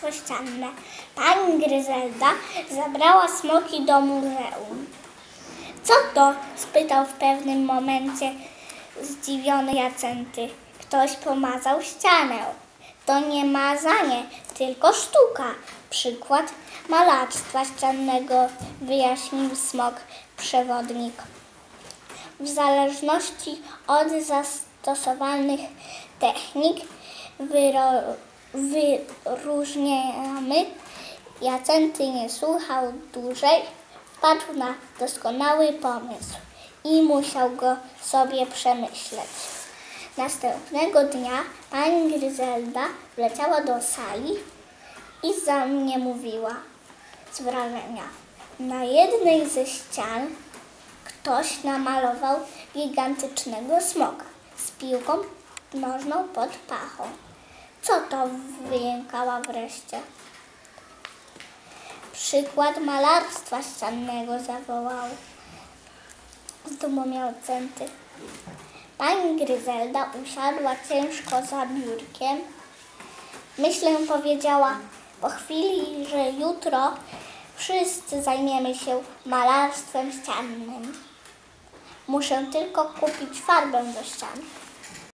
malarstwo ścianne. Pani Gryzelda zabrała smoki do muzeum. Co to? Spytał w pewnym momencie zdziwiony Jacenty. Ktoś pomazał ścianę. To nie mazanie, tylko sztuka. Przykład malarstwa ściannego, wyjaśnił smok przewodnik. W zależności od zastosowanych technik wyróżniamy. Jacenty nie słuchał dłużej, wpadł na doskonały pomysł i musiał go sobie przemyśleć. Następnego dnia pani Gryzelda wleciała do sali i zamówiła z wrażenia. Na jednej ze ścian ktoś namalował gigantycznego smoka z piłką nożną pod pachą. Co to? Wyjękała wreszcie. Przykład malarstwa ściannego, zawołał zdumiony Jacenty. Pani Gryzelda usiadła ciężko za biurkiem. Myślę, powiedziała po chwili, że jutro wszyscy zajmiemy się malarstwem ściannym. Muszę tylko kupić farbę do ścian.